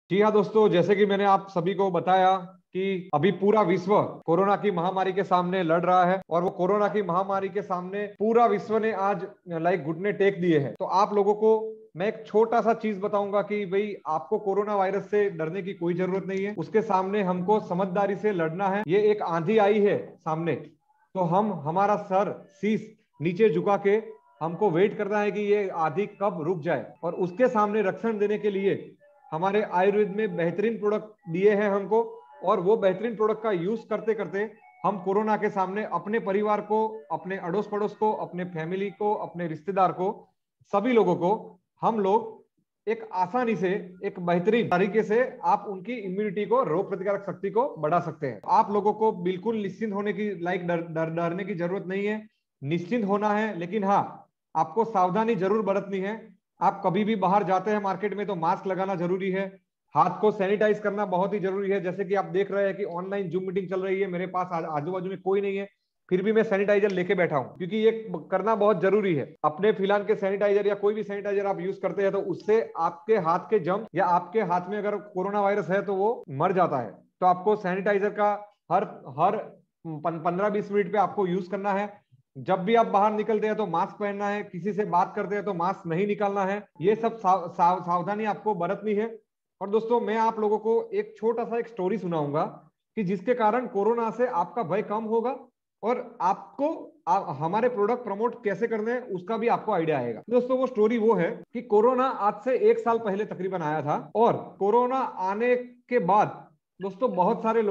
जी हाँ दोस्तों, जैसे कि मैंने आप सभी को बताया कि अभी पूरा विश्व कोरोना की महामारी के सामने लड़ रहा है और वो कोरोना की महामारी के सामने पूरा विश्व ने आज घुटने टेक दिए हैं। तो आप लोगों को मैं एक छोटा सा चीज बताऊंगा कि भाई आपको कोरोना वायरस से डरने की कोई जरूरत नहीं है। उसके सामने हमको समझदारी से लड़ना है। ये एक आंधी आई है सामने, तो हम हमारा सर शीश नीचे झुका के हमको वेट करना है कि ये आंधी कब रुक जाए। और उसके सामने रक्षण देने के लिए हमारे आयुर्वेद में बेहतरीन प्रोडक्ट दिए हैं हमको, और वो बेहतरीन प्रोडक्ट का यूज करते करते हम कोरोना के सामने अपने परिवार को, अपने अड़ोस पड़ोस को, अपने फैमिली को, अपने रिश्तेदार को, सभी लोगों को हम लोग एक आसानी से, एक बेहतरीन तरीके से आप उनकी इम्यूनिटी को, रोग प्रतिकारक शक्ति को बढ़ा सकते हैं। आप लोगों को बिल्कुल निश्चिंत होने की डरने की जरूरत नहीं है। निश्चिंत होना है, लेकिन हाँ, आपको सावधानी जरूर बरतनी है। आप कभी भी बाहर जाते हैं मार्केट में तो मास्क लगाना जरूरी है। हाथ को सैनिटाइज करना बहुत ही जरूरी है। जैसे कि आप देख रहे हैं कि ऑनलाइन जूम मीटिंग चल रही है, मेरे पास आजू बाजू में कोई नहीं है, फिर भी मैं सैनिटाइजर लेके बैठा हूं, क्योंकि ये करना बहुत जरूरी है। अपने फिलहाल के सैनिटाइजर या कोई भी सैनिटाइजर आप यूज करते हैं तो उससे आपके हाथ के जम या आपके हाथ में अगर कोरोना वायरस है तो वो मर जाता है। तो आपको सैनिटाइजर का हर हर 15-20 मिनट पे आपको यूज करना है। जब भी आप बाहर निकलते हैं तो मास्क पहनना है, किसी से बात करते हैं तो मास्क नहीं निकालना है। ये सब सावधानी आपको बरतनी है। और दोस्तों, मैं आप लोगों को एक छोटा सा एक स्टोरी सुनाऊंगा कि जिसके कारण कोरोना से आपका भय कम होगा और आपको हमारे प्रोडक्ट प्रमोट कैसे करने हैं उसका भी आपको आइडिया आएगा। दोस्तों, वो स्टोरी वो है कि कोरोना आज से 1 साल पहले तकरीबन आया था, और कोरोना आने के बाद दोस्तों बहुत सारे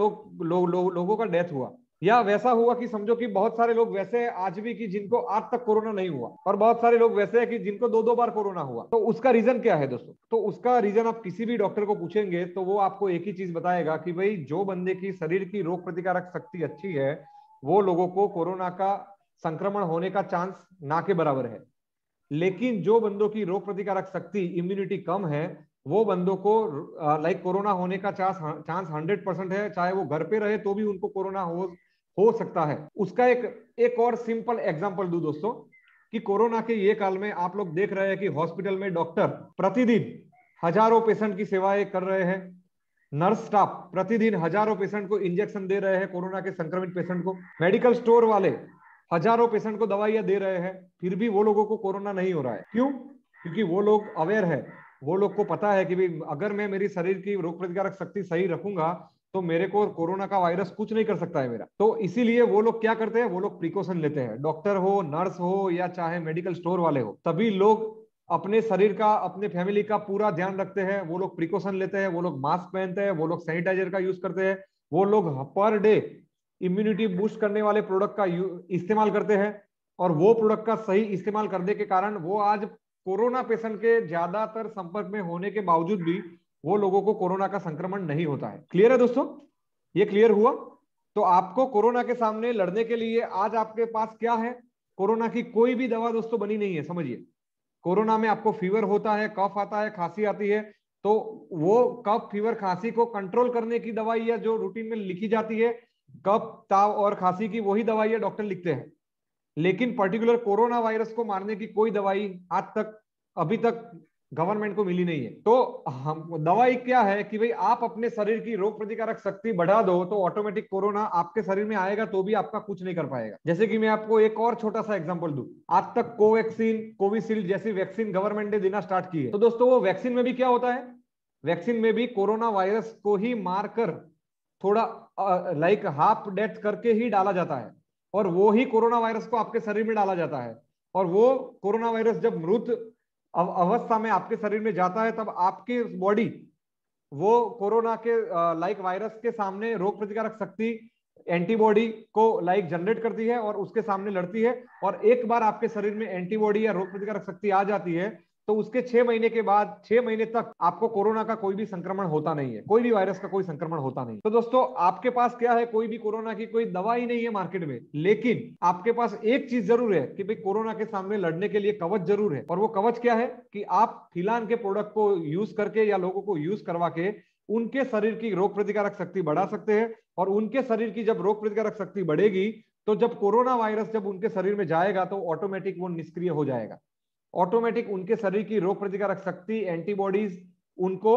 लोगों का डेथ हुआ, या वैसा हुआ कि समझो कि बहुत सारे लोग वैसे हैं आज भी कि जिनको आज तक कोरोना नहीं हुआ, और बहुत सारे लोग वैसे हैं कि जिनको 2-2 बार कोरोना हुआ। तो उसका रीजन क्या है दोस्तों? तो उसका रीजन आप किसी भी डॉक्टर को पूछेंगे तो वो आपको एक ही चीज बताएगा कि भाई जो बंदे की शरीर की रोग प्रतिकारक शक्ति अच्छी है वो लोगों को कोरोना का संक्रमण होने का चांस ना के बराबर है। लेकिन जो बंदों की रोग प्रतिकारक शक्ति, इम्यूनिटी कम है, वो बंदों को कोरोना होने का चांस 100% है। चाहे वो घर पे रहे तो भी उनको कोरोना हो सकता है। उसका एक और सिंपल एग्जांपल दूं दोस्तों, कि कोरोना के ये काल में आप लोग देख रहे हैं कि हॉस्पिटल में डॉक्टर प्रतिदिन हजारों पेशेंट की सेवाएं कर रहे हैं। नर्स स्टाफ प्रतिदिन हजारों पेशेंट को इंजेक्शन दे रहे हैं, कोरोना के संक्रमित पेशेंट को। मेडिकल स्टोर वाले हजारों पेशेंट को दवाइयां दे रहे हैं, फिर भी वो लोगों को कोरोना नहीं हो रहा है। क्यों? क्योंकि वो लोग अवेयर है। वो लोग को पता है कि भाई अगर मैं मेरी शरीर की रोग प्रतिकारक शक्ति सही रखूंगा तो मेरे को कोरोना का वायरस कुछ नहीं कर सकता है मेरा। तो इसीलिए वो लोग क्या करते हैं, वो लोग प्रिकॉशन लेते हैं। डॉक्टर हो, नर्स हो, या चाहे मेडिकल स्टोर वाले हो, सभी लोग अपने शरीर का, अपने फैमिली का पूरा ध्यान रखते हैं। वो लोग प्रिकॉशन लेते हैं, वो लोग मास्क पहनते हैं, वो लोग सैनिटाइजर का यूज करते हैं, वो लोग पर डे इम्यूनिटी बूस्ट करने वाले प्रोडक्ट का इस्तेमाल करते हैं। और वो प्रोडक्ट का सही इस्तेमाल करने के कारण वो आज कोरोना पेशेंट के ज्यादातर संपर्क में होने के बावजूद भी वो लोगों को कोरोना का संक्रमण नहीं होता है। क्लियर है दोस्तों? ये क्लियर हुआ? तो आपको कोरोना के सामने लड़ने के लिए आज आपके पास क्या है? कोरोना की कोई भी दवा दोस्तों बनी नहीं है, समझिए। कोरोना में आपको फीवर होता है, कफ आता है, खांसी आती है, तो वो कफ, फीवर, खांसी को कंट्रोल करने की दवाई या जो रूटीन में लिखी जाती है, कफ, ताव और खांसी की, वही दवाइयां डॉक्टर लिखते हैं। लेकिन पर्टिकुलर कोरोना वायरस को मारने की कोई दवाई आज तक, अभी तक गवर्नमेंट को मिली नहीं है। तो हम दवाई क्या है कि भाई आप अपने शरीर की रोग प्रतिकारक शक्ति बढ़ा दो तो ऑटोमेटिक कोरोना आपके शरीर में आएगा तो भी आपका कुछ नहीं कर पाएगा। जैसे कि मैं आपको एक और छोटा सा एग्जांपल दूं, आज तक कोवैक्सीन, कोविशील्ड जैसी वैक्सीन गवर्नमेंट ने देना स्टार्ट की है। तो दोस्तों, वो वैक्सीन में भी क्या होता है? वैक्सीन में भी कोरोना वायरस को ही मारकर थोड़ा हाफ डेथ करके ही डाला जाता है, और वो ही कोरोना वायरस को आपके शरीर में डाला जाता है। और वो कोरोना वायरस जब मृत अवस्था में आपके शरीर में जाता है तब आपकी बॉडी वो कोरोना के वायरस के सामने रोग प्रतिकारक शक्ति, एंटीबॉडी को जनरेट करती है और उसके सामने लड़ती है। और एक बार आपके शरीर में एंटीबॉडी या रोग प्रतिकारक शक्ति आ जाती है तो उसके 6 महीने के बाद, 6 महीने तक आपको कोरोना का कोई भी संक्रमण होता नहीं है, कोई भी वायरस का कोई संक्रमण होता नहीं। तो दोस्तों, आपके पास क्या है? कोई भी कोरोना की कोई दवा ही नहीं है मार्केट में, लेकिन आपके पास एक चीज जरूर है कि भाई कोरोना के सामने लड़ने के लिए कवच जरूर है। और वो कवच क्या है कि आप फिलहाल के प्रोडक्ट को यूज करके या लोगों को यूज करवा के उनके शरीर की रोग प्रतिकारक शक्ति बढ़ा सकते हैं। और उनके शरीर की जब रोग प्रतिकारक शक्ति बढ़ेगी तो जब कोरोना वायरस जब उनके शरीर में जाएगा तो ऑटोमेटिक वो निष्क्रिय हो जाएगा। ऑटोमेटिक उनके शरीर की रोग प्रतिकारक शक्ति, एंटीबॉडीज उनको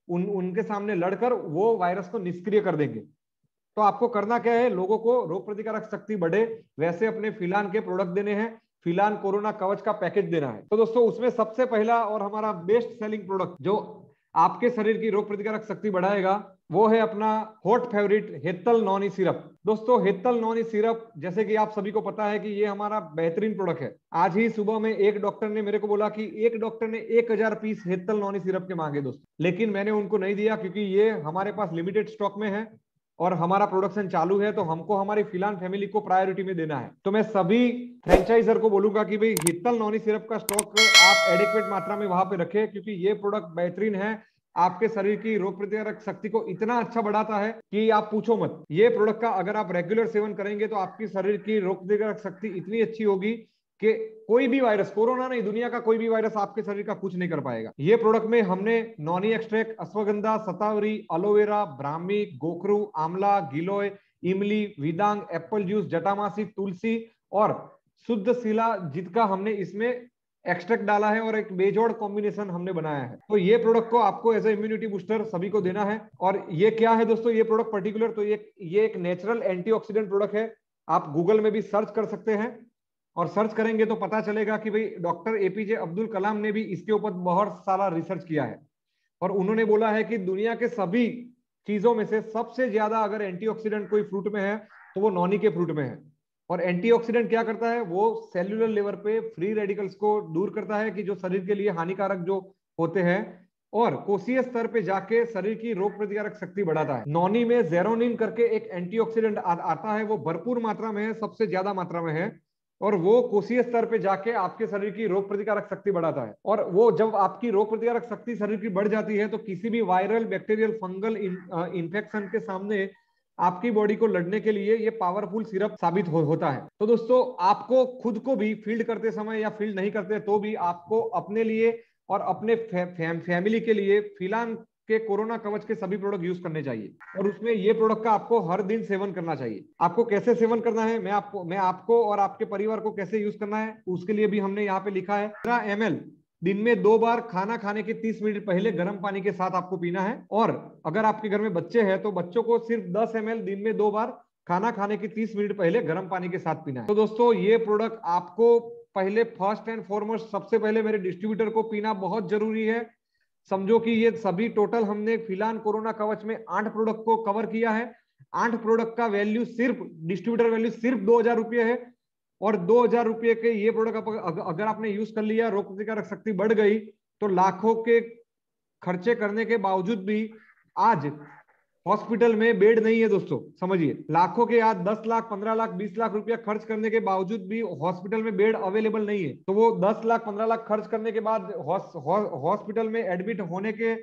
उनके सामने लड़कर वो वायरस को निष्क्रिय कर देंगे। तो आपको करना क्या है, लोगों को रोग प्रतिकारक शक्ति बढ़े वैसे अपने फिलान के प्रोडक्ट देने हैं, फिलान कोरोना कवच का पैकेज देना है। तो दोस्तों उसमें सबसे पहला और हमारा बेस्ट सेलिंग प्रोडक्ट जो आपके शरीर की रोग प्रतिकारक शक्ति बढ़ाएगा वो है अपना hot favourite Hetal noni syrup. दोस्तों हेतल नॉनी सिरप जैसे कि आप सभी को पता है कि ये हमारा बेहतरीन प्रोडक्ट है। आज ही सुबह में एक डॉक्टर ने मेरे को बोला कि एक डॉक्टर ने 1000 पीस हेतल नॉनी सिरप के मांगे दोस्तों, लेकिन मैंने उनको नहीं दिया क्योंकि ये हमारे पास लिमिटेड स्टॉक में है और हमारा प्रोडक्शन चालू है, तो हमको हमारी फिलान फैमिली को प्रायोरिटी में देना है। तो मैं सभी फ्रेंचाइजर को बोलूंगा कि भाई हितल नॉनी सिरप का स्टॉक आप एडिक्वेट मात्रा में वहां पे रखें, क्योंकि ये प्रोडक्ट बेहतरीन है, आपके शरीर की रोग प्रतिकारक शक्ति को इतना अच्छा बढ़ाता है कि आप पूछो मत। ये प्रोडक्ट का अगर आप रेगुलर सेवन करेंगे तो आपकी शरीर की रोग प्रतिकारक शक्ति इतनी अच्छी होगी कि कोई भी वायरस, कोरोना नहीं दुनिया का कोई भी वायरस आपके शरीर का कुछ नहीं कर पाएगा। ये प्रोडक्ट में हमने noni extract, ashwagandha, shatavari, aloe vera, brahmi, gokhru, amla, गिलोय, इमली, विदांग, एप्पल जूस, जटामासी, तुलसी और शुद्ध शिलाजीत का हमने इसमें एक्सट्रैक्ट डाला है और एक बेजोड़ कॉम्बिनेशन हमने बनाया है। तो ये प्रोडक्ट को आपको एज ए इम्यूनिटी बूस्टर सभी को देना है। और ये क्या है दोस्तों, ये प्रोडक्ट पर्टिकुलर तो ये एक नेचुरल एंटीऑक्सीडेंट प्रोडक्ट है। आप गूगल में भी सर्च कर सकते हैं और सर्च करेंगे तो पता चलेगा कि भाई डॉक्टर एपीजे अब्दुल कलाम ने भी इसके ऊपर बहुत सारा रिसर्च किया है और उन्होंने बोला है कि दुनिया के सभी चीजों में से सबसे ज्यादा अगर एंटीऑक्सीडेंट कोई फ्रूट में है तो वो नॉनी के फ्रूट में है। और एंटीऑक्सीडेंट क्या करता है, वो सेल्यूलर लेवल पे फ्री रेडिकल्स को दूर करता है कि जो शरीर के लिए हानिकारक जो होते हैं, और कोशिकीय स्तर पे जाके शरीर की रोग प्रतिकारक शक्ति बढ़ाता है। नॉनी में जेरोनिन करके एक एंटीऑक्सीडेंट आता है, वो भरपूर मात्रा में है, सबसे ज्यादा मात्रा में है, और वो कोशिकीय स्तर पे जाके आपके शरीर की रोग प्रतिकारक शक्ति बढ़ाता है। और वो जब आपकी रोग प्रतिकारक शक्ति शरीर की बढ़ जाती है तो किसी भी वायरल, बैक्टीरियल, फंगल इन्फेक्शन के सामने आपकी बॉडी को लड़ने के लिए ये पावरफुल सिरप साबित होता है। तो दोस्तों आपको खुद को भी फील्ड करते समय या फील्ड नहीं करते तो भी आपको अपने लिए और अपने फैमिली के लिए फिलान के कोरोना कवच के सभी प्रोडक्ट यूज करने चाहिए, और उसमें ये प्रोडक्ट का आपको हर दिन सेवन करना चाहिए। आपको कैसे सेवन करना है, मैं आपको और आपके परिवार को कैसे यूज करना है उसके लिए भी हमने यहाँ पे लिखा है। 15 ml दिन में 2 बार खाना खाने के 30 मिनट पहले गर्म पानी के साथ आपको पीना है। और अगर आपके घर में बच्चे हैं तो बच्चों को सिर्फ 10 ml दिन में 2 बार खाना खाने के 30 मिनट पहले गर्म पानी के साथ पीना है। तो दोस्तों ये प्रोडक्ट आपको पहले फर्स्ट एंड फॉरमोस्ट सबसे पहले मेरे डिस्ट्रीब्यूटर को पीना बहुत जरूरी है। समझो कि ये सभी टोटल हमने फिलहाल कोरोना कवच में 8 प्रोडक्ट को कवर किया है। 8 प्रोडक्ट का वैल्यू सिर्फ डिस्ट्रीब्यूटर वैल्यू सिर्फ 2000 रुपये है, और 2000 रुपये के ये प्रोडक्ट अगर आपने यूज कर लिया, रोग प्रतिकारक शक्ति बढ़ गई, तो लाखों के खर्चे करने के बावजूद भी आज हॉस्पिटल में बेड नहीं है दोस्तों। समझिए, लाखों के आज 10 लाख, 15 लाख, 20 लाख रुपया खर्च करने के बावजूद भी हॉस्पिटल में बेड अवेलेबल नहीं है। तो वो 10 लाख 15 लाख खर्च करने के बाद हॉस्पिटल में एडमिट होने के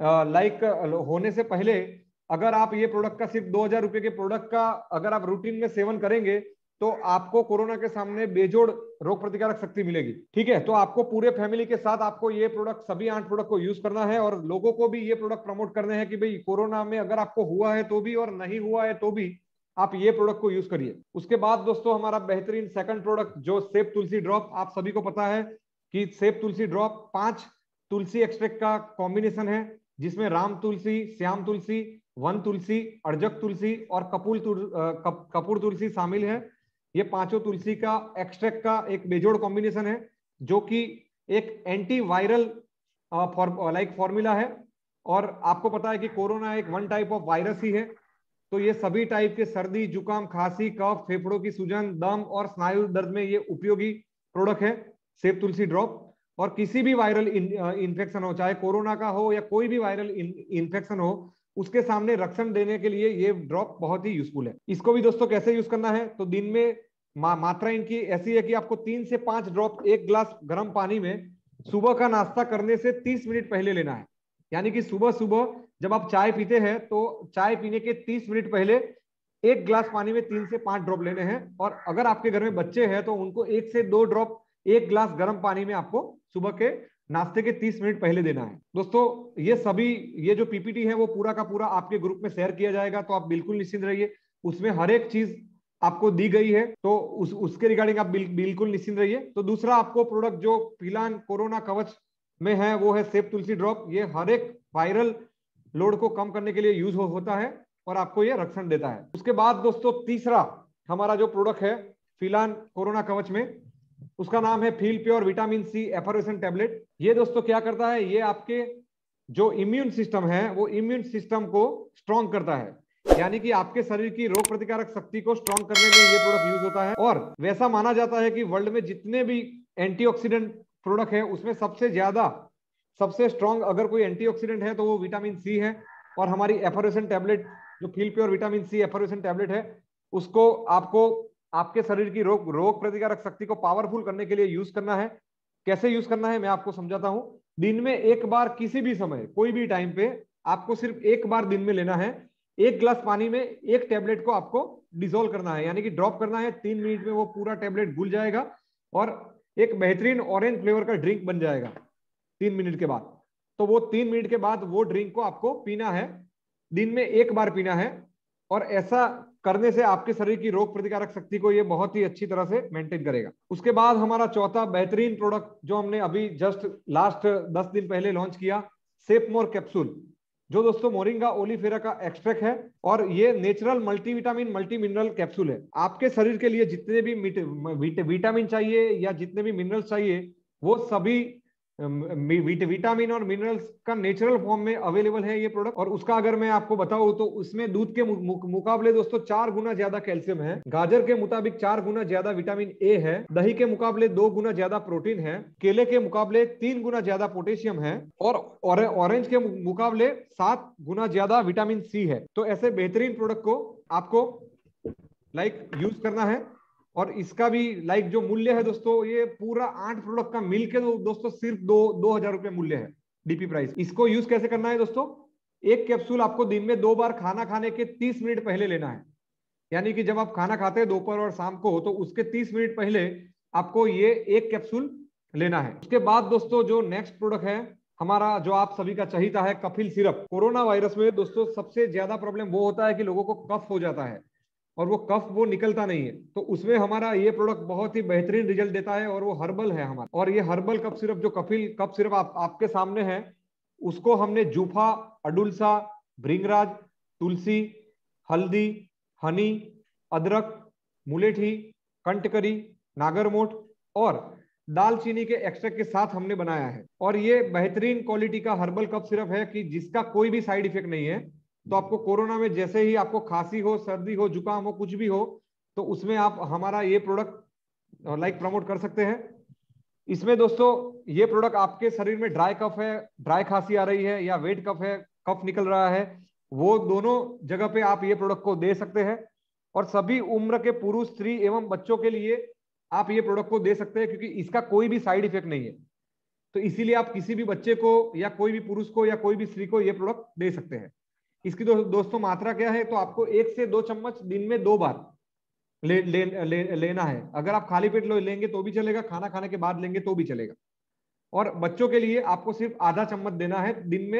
होने से पहले अगर आप ये प्रोडक्ट का सिर्फ 2000 रुपये के प्रोडक्ट का अगर आप रूटीन में सेवन करेंगे तो आपको कोरोना के सामने बेजोड़ रोग प्रतिकारक शक्ति मिलेगी। ठीक है, तो आपको पूरे फैमिली के साथ आपको ये प्रोडक्ट, सभी 8 प्रोडक्ट को यूज करना है और लोगों को भी ये प्रोडक्ट प्रमोट करने हैं कि भाई कोरोना में अगर आपको हुआ है तो भी और नहीं हुआ है तो भी आप ये प्रोडक्ट को यूज करिए। उसके बाद दोस्तों हमारा बेहतरीन सेकंड प्रोडक्ट जो सेब तुलसी ड्रॉप, आप सभी को पता है कि सेब तुलसी ड्रॉप 5 तुलसी एक्सट्रैक्ट का कॉम्बिनेशन है, जिसमें राम तुलसी, श्याम तुलसी, वन तुलसी, अर्जक तुलसी और कपूर तुलसी शामिल है। ये पांचों तुलसी का एक्सट्रैक्ट का एक बेजोड़ कॉम्बिनेशन है जो कि एक एंटी वायरल फॉर्मूला है। और आपको पता है कि कोरोना एक वन टाइप ऑफ वायरस ही है, तो ये सभी टाइप के सर्दी, जुकाम, खांसी, कफ, फेफड़ों की सूजन, दम और स्नायु दर्द में ये उपयोगी प्रोडक्ट है सेब तुलसी ड्रॉप। और किसी भी वायरल इन्फेक्शन हो, चाहे कोरोना का हो या कोई भी वायरल इन्फेक्शन हो, उसके सामने रक्षण देने के लिए ये ड्रॉप बहुत ही यूजफुल है। इसको भी दोस्तों कैसे यूज करना है, तो दिन में मात्रा इनकी ऐसी है कि आपको 3 से 5 ड्रॉप 1 ग्लास गर्म पानी में सुबह का नाश्ता करने से 30 मिनट पहले लेना है। यानी कि सुबह सुबह जब आप चाय पीते हैं तो चाय पीने के 30 मिनट पहले 1 ग्लास पानी में 3 से 5 ड्रॉप लेने हैं। और अगर आपके घर में बच्चे हैं तो उनको 1 से 2 ड्रॉप 1 ग्लास गर्म पानी में आपको सुबह के नाश्ते के 30 मिनट पहले देना है। दोस्तों ये जो पीपीटी है वो पूरा का पूरा आपके ग्रुप में शेयर किया जाएगा, तो आप बिल्कुल निश्चिंत रहिए, उसमें हर एक चीज आपको दी गई है, तो उसके रिगार्डिंग आप बिल्कुल निश्चिंत रहिए। तो दूसरा आपको प्रोडक्ट जो फिलहाल कोरोना कवच में है वो है सेब तुलसी ड्रॉप। ये हर एक वायरल लोड को कम करने के लिए यूज होता है और आपको ये रक्षण देता है। उसके बाद दोस्तों तीसरा हमारा जो प्रोडक्ट है फिलहाल कोरोना कवच में, उसका नाम है Feel Pure vitamin C effervescent tablet. ये दोस्तों क्या करता है, ये आपके जो इम्यून सिस्टम है वो इम्यून सिस्टम को स्ट्रॉन्ग करता है, यानी कि आपके शरीर की रोग प्रतिकारक शक्ति को स्ट्रॉन्ग करने में ये प्रोडक्ट यूज होता है। और वैसा माना जाता है कि वर्ल्ड में जितने भी एंटीऑक्सीडेंट प्रोडक्ट है उसमें सबसे स्ट्रॉन्ग अगर कोई एंटीऑक्सीडेंट है तो वो विटामिन सी है। और हमारी एफर्वेसेंट टैबलेट जो Feel Pure vitamin C effervescent tablet है उसको आपको आपके शरीर की रोग प्रतिकारक शक्ति को पावरफुल करने के लिए यूज करना है। कैसे यूज करना है मैं आपको समझाता हूं। दिन में एक बार किसी भी समय कोई भी टाइम पे आपको सिर्फ एक बार दिन में लेना है। एक गिलास पानी में एक टैबलेट को आपको डिसॉल्व करना है, यानी कि ड्रॉप करना है। 3 मिनट में वो पूरा टैबलेट घुल जाएगा और एक बेहतरीन ऑरेंज फ्लेवर का ड्रिंक बन जाएगा 3 मिनट के बाद। तो वो 3 मिनट के बाद वो ड्रिंक को आपको पीना है, दिन में एक बार पीना है। और ऐसा करने से आपके शरीर की रोग प्रतिकारक शक्ति को ये बहुत ही अच्छी तरह से मेंटेन करेगा। उसके बाद हमारा चौथा बेहतरीन प्रोडक्ट जो हमने अभी जस्ट लास्ट 10 दिन पहले लॉन्च किया, सेफ मोर कैप्सूल, जो दोस्तों मोरिंगा ओलिफेरा का एक्सट्रैक्ट है और ये natural multivitamin multi mineral capsule है। आपके शरीर के लिए जितने भी विटामिन चाहिए या जितने भी मिनरल्स चाहिए वो सभी विटामिन और मिनरल्स का नेचुरल फॉर्म में अवेलेबल है ये प्रोडक्ट। और उसका अगर मैं आपको बताऊं तो उसमें दूध के मुकाबले दोस्तों 4 गुना ज्यादा कैल्शियम है, गाजर के मुताबिक 4 गुना ज्यादा विटामिन ए है, दही के मुकाबले 2 गुना ज्यादा प्रोटीन है, केले के मुकाबले 3 गुना ज्यादा पोटेशियम है और ऑरेंज के मुकाबले 7 गुना ज्यादा विटामिन सी है। तो ऐसे बेहतरीन प्रोडक्ट को आपको यूज करना है। और इसका भी जो मूल्य है दोस्तों, ये पूरा 8 प्रोडक्ट का मिलके दोस्तों सिर्फ 2,000 रुपए मूल्य है डीपी प्राइस। इसको यूज कैसे करना है दोस्तों, एक कैप्सूल आपको दिन में 2 बार खाना खाने के 30 मिनट पहले लेना है, यानी कि जब आप खाना खाते हैं दोपहर और शाम को तो उसके 30 मिनट पहले आपको ये एक कैप्सूल लेना है। उसके बाद दोस्तों जो नेक्स्ट प्रोडक्ट है हमारा, जो आप सभी का चहीता है, कफिल सिरप। कोरोना वायरस में दोस्तों सबसे ज्यादा प्रॉब्लम वो होता है कि लोगों को कफ हो जाता है और वो कफ वो निकलता नहीं है। तो उसमें हमारा ये प्रोडक्ट बहुत ही बेहतरीन रिजल्ट देता है और वो हर्बल है हमारा। और ये हर्बल कफ सिरप जो कफिल कफ सिरप आपके सामने है, उसको हमने जूफा, अडुलसा, भृंगराज, तुलसी, हल्दी, हनी, अदरक, मुलेठी, कंटकरी, नागरमोट और दालचीनी के एक्सट्रैक्ट के साथ हमने बनाया है। और ये बेहतरीन क्वालिटी का हर्बल कफ सिरप है कि जिसका कोई भी साइड इफेक्ट नहीं है। तो आपको कोरोना में जैसे ही आपको खांसी हो, सर्दी हो, जुकाम हो, कुछ भी हो, तो उसमें आप हमारा ये प्रोडक्ट प्रमोट कर सकते हैं। इसमें दोस्तों ये प्रोडक्ट आपके शरीर में ड्राई कफ है, ड्राई खांसी आ रही है या वेट कफ है, कफ निकल रहा है, वो दोनों जगह पे आप ये प्रोडक्ट को दे सकते हैं। और सभी उम्र के पुरुष, स्त्री एवं बच्चों के लिए आप ये प्रोडक्ट को दे सकते हैं क्योंकि इसका कोई भी साइड इफेक्ट नहीं है। तो इसीलिए आप किसी भी बच्चे को या कोई भी पुरुष को या कोई भी स्त्री को ये प्रोडक्ट दे सकते हैं। इसकी दोस्तों मात्रा क्या है, तो आपको 1 से 2 चम्मच दिन में 2 बार लेना है। अगर आप खाली पेट लेंगे तो भी चलेगा, खाना खाने के बाद लेंगे तो भी चलेगा। और बच्चों के लिए आपको सिर्फ आधा चम्मच देना है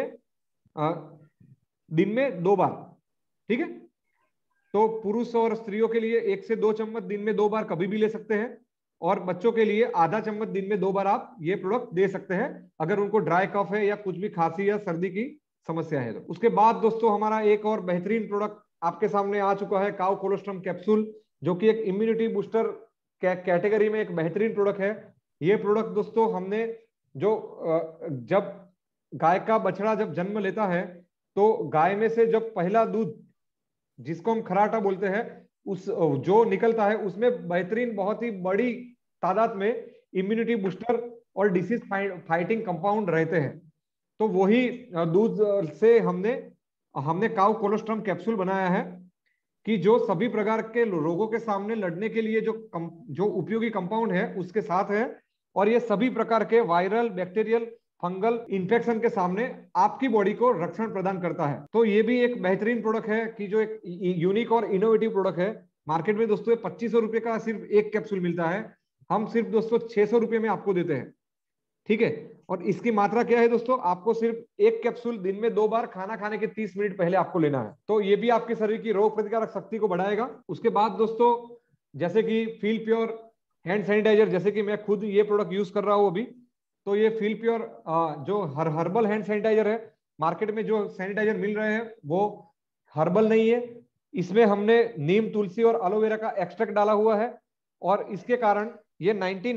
दिन में 2 बार, ठीक है। तो पुरुष और स्त्रियों के लिए 1 से 2 चम्मच दिन में 2 बार कभी भी ले सकते हैं और बच्चों के लिए आधा चम्मच दिन में 2 बार आप ये प्रोडक्ट दे सकते हैं अगर उनको ड्राई कफ है या कुछ भी खांसी या सर्दी की समस्या है। तो उसके बाद दोस्तों हमारा एक और बेहतरीन प्रोडक्ट आपके सामने आ चुका है, काउ कोलोस्ट्रम कैप्सूल, जो कि एक इम्यूनिटी बूस्टर कैटेगरी में एक बेहतरीन प्रोडक्ट है। ये प्रोडक्ट दोस्तों हमने जब गाय का बछड़ा जब जन्म लेता है तो गाय में से जब पहला दूध, जिसको हम खराटा बोलते हैं, उस जो निकलता है उसमें बेहतरीन बहुत ही बड़ी तादाद में इम्यूनिटी बूस्टर और डिसीज फाइटिंग कंपाउंड रहते हैं। तो वही दूध से हमने काउ कोलोस्ट्रम कैप्सूल बनाया है कि जो सभी प्रकार के रोगों के सामने लड़ने के लिए जो उपयोगी कंपाउंड है उसके साथ है। और ये सभी प्रकार के वायरल, बैक्टीरियल, फंगल इन्फेक्शन के सामने आपकी बॉडी को रक्षण प्रदान करता है। तो ये भी एक बेहतरीन प्रोडक्ट है कि जो एक यूनिक और इनोवेटिव प्रोडक्ट है। मार्केट में दोस्तों 2500 रुपए का सिर्फ एक कैप्सूल मिलता है, हम सिर्फ दोस्तों 600 रुपए में आपको देते हैं, ठीक है। और इसकी मात्रा क्या है दोस्तों, आपको सिर्फ एक कैप्सूल दिन में 2 बार खाना खाने के 30 मिनट पहले आपको लेना है। तो ये भी आपके शरीर की रोग प्रतिकारक शक्ति को बढ़ाएगा। उसके बाद दोस्तों जैसे कि फील प्योर हैंड सैनिटाइजर, जैसे कि मैं खुद ये प्रोडक्ट यूज कर रहा हूं अभी, तो ये फील प्योर जो हर्बल हैंड सैनिटाइजर है मार्केट में जो सैनिटाइजर मिल रहे हैं वो हर्बल नहीं है, इसमें हमने नीम, तुलसी और एलोवेरा का एक्सट्रैक्ट डाला हुआ है और इसके कारण ये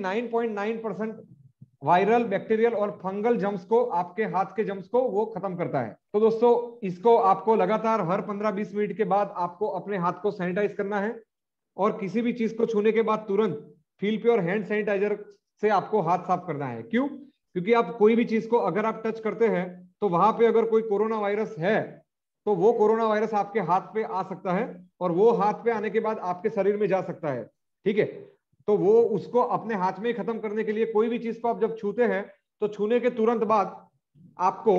99.9% वायरल, बैक्टीरियल और फंगल जम्स को, आपके हाथ के जम्स को वो खत्म करता है। तो दोस्तों इसको आपको लगातार हर 15-20 मिनट के बाद आपको अपने हाथ को सैनिटाइज करना है और किसी भी चीज को छूने के बाद तुरंत फील प्योर हैंड सैनिटाइजर से आपको हाथ साफ करना है। क्यों? क्योंकि आप कोई भी चीज को अगर आप टच करते हैं तो वहां पे अगर कोई कोरोना वायरस है तो वो कोरोना वायरस आपके हाथ पे आ सकता है और वो हाथ पे आने के बाद आपके शरीर में जा सकता है। ठीक है, तो वो उसको अपने हाथ में ही खत्म करने के लिए कोई भी चीज को आप जब छूते हैं तो छूने के तुरंत बाद आपको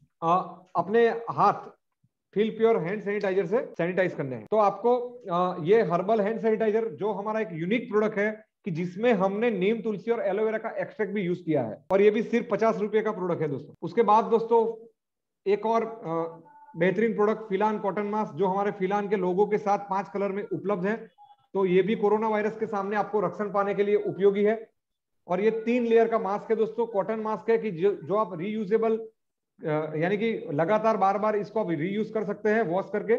अपने हाथ फील प्योर हैंड सैनिटाइजर से सैनिटाइज करने हैं। तो आपको ये हर्बल हैंड सैनिटाइजर जो हमारा एक यूनिक प्रोडक्ट है कि जिसमें हमने नीम, तुलसी और एलोवेरा का एक्सट्रैक्ट भी यूज किया है और ये भी सिर्फ 50 रुपए का प्रोडक्ट है दोस्तों। उसके बाद दोस्तों एक और बेहतरीन प्रोडक्ट फिलान कॉटन मास्क, जो हमारे फिलान के लोगों के साथ 5 कलर में उपलब्ध है। तो ये भी कोरोना वायरस के सामने आपको रक्षण पाने के लिए उपयोगी है और ये 3 लेयर का मास्क है दोस्तों। कॉटन मास्क है कि जो आप रीयूजेबल यानी कि लगातार बार बार इसको आप रीयूज कर सकते हैं वॉश करके।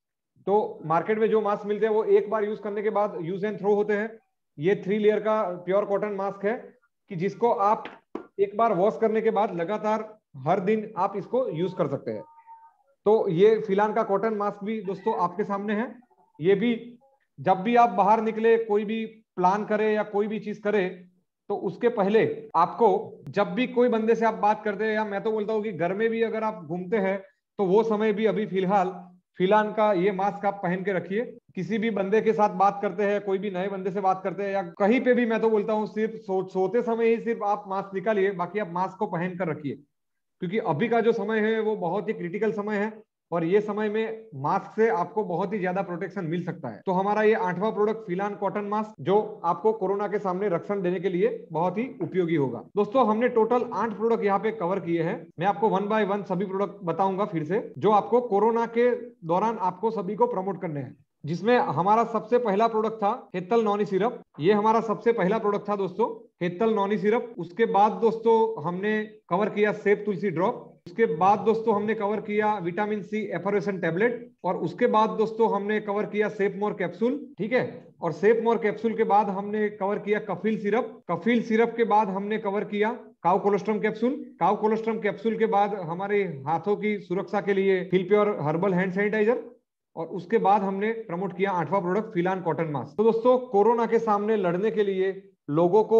तो मार्केट में जो मास्क मिलते हैं वो एक बार यूज करने के बाद यूज एंड थ्रो होते हैं। ये 3 लेयर का प्योर कॉटन मास्क है कि जिसको आप एक बार वॉश करने के बाद लगातार हर दिन आप इसको यूज कर सकते हैं। तो ये फिलान का कॉटन मास्क भी दोस्तों आपके सामने है। ये भी जब भी आप बाहर निकले, कोई भी प्लान करे या कोई भी चीज करे तो उसके पहले आपको, जब भी कोई बंदे से आप बात करते हैं या मैं तो बोलता हूँ कि घर में भी अगर आप घूमते हैं तो वो समय भी अभी फिलहाल फिलान का ये मास्क आप पहन के रखिए। किसी भी बंदे के साथ बात करते हैं, कोई भी नए बंदे से बात करते हैं या कहीं पे भी, मैं तो बोलता हूँ सिर्फ सोते समय ही सिर्फ आप मास्क निकालिए, बाकी आप मास्क को पहन कर रखिए। क्योंकि अभी का जो समय है वो बहुत ही क्रिटिकल समय है और ये समय में मास्क से आपको बहुत ही ज्यादा प्रोटेक्शन मिल सकता है। तो हमारा ये 8वां प्रोडक्ट फिलान कॉटन मास्क जो आपको कोरोना के सामने रक्षण देने के लिए बहुत ही उपयोगी होगा। दोस्तों हमने टोटल 8 प्रोडक्ट यहाँ पे कवर किए हैं। मैं आपको 1 बाय 1 सभी प्रोडक्ट बताऊंगा फिर से, जो आपको कोरोना के दौरान आपको सभी को प्रमोट करने हैं। जिसमें हमारा सबसे पहला प्रोडक्ट था हेतल नॉनी सिरप। ये हमारा सबसे पहला प्रोडक्ट था दोस्तों, हेतल नॉनी सिरप। उसके बाद दोस्तों हमने कवर किया सेब तुलसी ड्रॉप। उसके बाद दोस्तों हमने कवर किया विटामिन सी एफर्वेशन टैबलेट और उसके बाद दोस्तों हमने कवर किया सेप मोर कैप्सूल। ठीक है, और सेप मोर कैप्सूल के बाद हमने कवर किया कफिल सिरप। कफिल सिरप के बाद हमने कवर किया cow colostrum capsule. Cow colostrum capsule के बाद हमारे हाथों की सुरक्षा के लिए Feel Pure herbal hand sanitiser और उसके बाद हमने प्रमोट किया 8वां प्रोडक्ट फिलान कॉटन मास्क। तो दोस्तों कोरोना के सामने लड़ने के लिए, लोगों को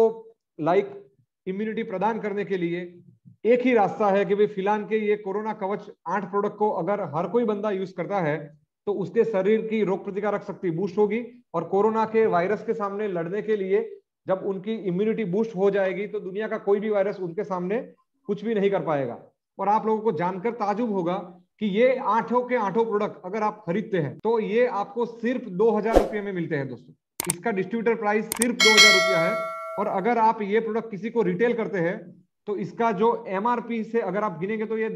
इम्यूनिटी प्रदान करने के लिए एक ही रास्ता है कि भाई फिलान के ये कोरोना कवच 8 प्रोडक्ट को अगर हर कोई बंदा यूज करता है तो उसके शरीर की रोग प्रतिकारक शक्ति बूस्ट होगी और कोरोना के वायरस के सामने लड़ने के लिए जब उनकी इम्यूनिटी बूस्ट हो जाएगी तो दुनिया का कोई भी वायरस उनके सामने कुछ भी नहीं कर पाएगा। और आप लोगों को जानकर ताजुब होगा कि ये 8 के 8 प्रोडक्ट अगर आप खरीदते हैं तो ये आपको सिर्फ 2000 रुपये में मिलते हैं दोस्तों। इसका डिस्ट्रीब्यूटर प्राइस सिर्फ 2000 रुपया है और अगर आप ये प्रोडक्ट किसी को रिटेल करते हैं तो इसका जो एमआरपी से अगर आप गिनेंगे तो ये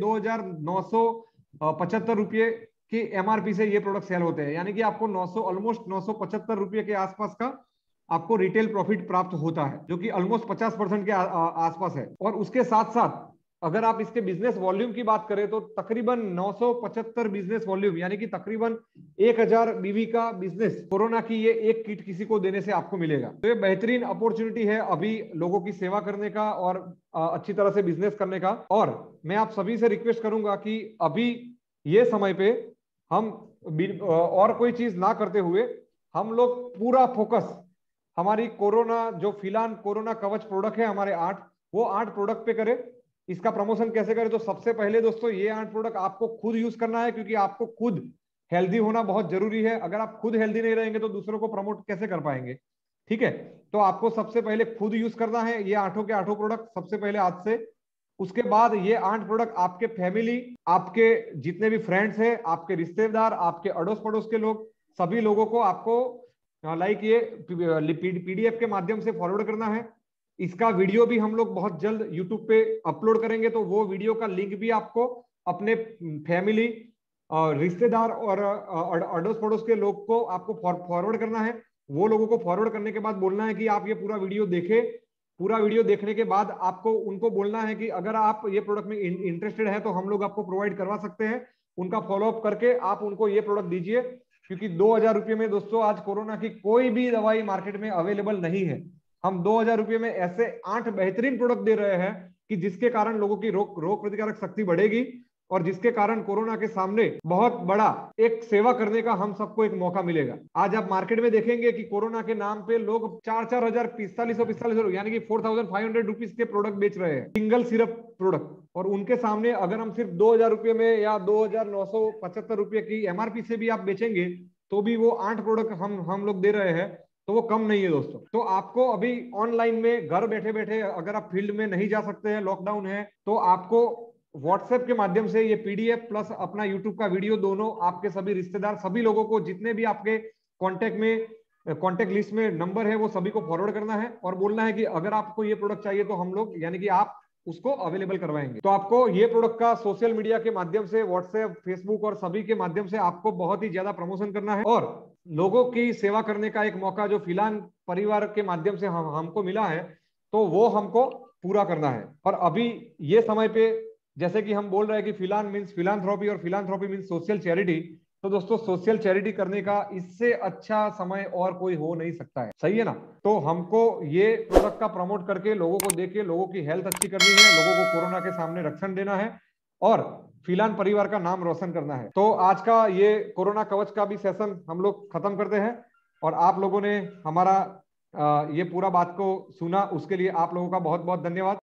2975 रुपये की एमआरपी से ये प्रोडक्ट सेल होते हैं। यानी कि आपको 900 ऑलमोस्ट 975 रुपये के आसपास का आपको रिटेल प्रॉफिट प्राप्त होता है, जो कि ऑलमोस्ट 50% के आसपास है। और उसके साथ साथ अगर आप इसके बिजनेस वॉल्यूम की बात करें तो तकरीबन 975 बिजनेस वॉल्यूम यानी कि तकरीबन 1000 बीवी का बिजनेस कोरोना की ये एक किट किसी को देने से आपको मिलेगा। तो ये बेहतरीन अपॉर्चुनिटी है अभी लोगों की सेवा करने का और अच्छी तरह से बिजनेस करने का। और मैं आप सभी से रिक्वेस्ट करूंगा कि अभी ये समय पे हम और कोई चीज ना करते हुए हम लोग पूरा फोकस हमारी कोरोना जो फिलान कोरोना कवच प्रोडक्ट है हमारे 8, वो 8 प्रोडक्ट पे करें। इसका प्रमोशन कैसे करें? तो सबसे पहले दोस्तों ये 8 प्रोडक्ट आपको खुद यूज करना है, क्योंकि आपको खुद हेल्दी होना बहुत जरूरी है। अगर आप खुद हेल्दी नहीं रहेंगे तो दूसरों को प्रमोट कैसे कर पाएंगे? ठीक है, तो आपको सबसे पहले खुद यूज करना है ये 8 के 8 प्रोडक्ट सबसे पहले आज से। उसके बाद ये 8 प्रोडक्ट आपके फैमिली, आपके जितने भी फ्रेंड्स हैं, आपके रिश्तेदार, आपके अड़ोस पड़ोस के लोग, सभी लोगों को आपको ये पीडीएफ के माध्यम से फॉरवर्ड करना है। इसका वीडियो भी हम लोग बहुत जल्द यूट्यूब पे अपलोड करेंगे, तो वो वीडियो का लिंक भी आपको अपने फैमिली, रिश्तेदार और अड़ोस पड़ोस के लोग को आपको फॉरवर्ड करना है। वो लोगों को फॉरवर्ड करने के बाद बोलना है कि आप ये पूरा वीडियो देखें पूरा वीडियो देखने के बाद आपको उनको बोलना है कि अगर आप ये प्रोडक्ट में इंटरेस्टेड है तो हम लोग आपको प्रोवाइड करवा सकते हैं। उनका फॉलोअप करके आप उनको ये प्रोडक्ट दीजिए, क्योंकि 2000 रुपये में दोस्तों आज कोरोना की कोई भी दवाई मार्केट में अवेलेबल नहीं है। हम 2000 रुपये में ऐसे 8 बेहतरीन प्रोडक्ट दे रहे हैं कि जिसके कारण लोगों की रोग प्रतिकारक शक्ति बढ़ेगी और जिसके कारण कोरोना के सामने बहुत बड़ा एक सेवा करने का हम सबको एक मौका मिलेगा। आज आप मार्केट में देखेंगे कि कोरोना के नाम पे लोग 4-4 हजार 4500 यानी कि 4500 रुपीज के प्रोडक्ट बेच रहे हैं, सिंगल सिरप प्रोडक्ट। और उनके सामने अगर हम सिर्फ 2000 रुपये में या 2975 रुपये की एमआरपी से भी आप बेचेंगे तो भी वो 8 प्रोडक्ट हम लोग दे रहे हैं, तो वो कम नहीं है दोस्तों। तो आपको अभी ऑनलाइन में घर बैठे बैठे, अगर आप फील्ड में नहीं जा सकते हैं, लॉकडाउन है, तो आपको व्हाट्सएप के माध्यम से ये पीडीएफ प्लस अपना यूट्यूब का वीडियो दोनों आपके सभी रिश्तेदार, सभी लोगों को, जितने भी आपके कांटेक्ट लिस्ट में नंबर है, वो सभी को फॉरवर्ड करना है और बोलना है कि अगर आपको ये प्रोडक्ट चाहिए तो हम लोग यानी कि आप उसको अवेलेबल करवाएंगे। तो आपको ये प्रोडक्ट का सोशल मीडिया के माध्यम से, व्हाट्सएप, फेसबुक और सभी के माध्यम से आपको बहुत ही ज्यादा प्रमोशन करना है और लोगों की सेवा करने का एक मौका जो फिलहाल परिवार के माध्यम से हमको मिला है, तो वो हमको पूरा करना है। और अभी ये समय पे जैसे कि हम बोल रहे हैं कि फिलान मीन्स फिलांथ्रोपी और फिलांथ्रोपी मीन्स सोशल चैरिटी, तो दोस्तों सोशल चैरिटी करने का इससे अच्छा समय और कोई हो नहीं सकता है, सही है ना। तो हमको ये प्रोडक्ट का प्रमोट करके लोगों को देके लोगों की हेल्थ अच्छी करनी है, लोगों को कोरोना के सामने रक्षण देना है और फिलान परिवार का नाम रोशन करना है। तो आज का ये कोरोना कवच का भी सेशन हम लोग खत्म करते हैं और आप लोगों ने हमारा ये पूरा बात को सुना, उसके लिए आप लोगों का बहुत बहुत धन्यवाद।